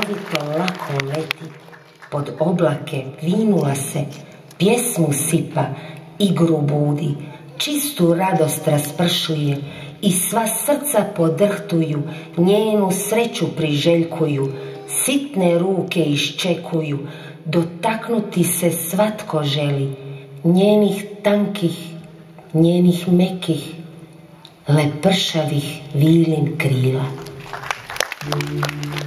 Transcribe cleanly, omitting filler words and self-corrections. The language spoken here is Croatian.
barvito lako leti, pod oblake vinula se, pjesmu sipa, igru budi, čistu radost raspršuje i sva srca podrhtuju, njenu sreću priželjkuju, sitne ruke iščekuju, dotaknuti se svatko želi, njenih tankih, njenih mekih, lepršavih vilin krila.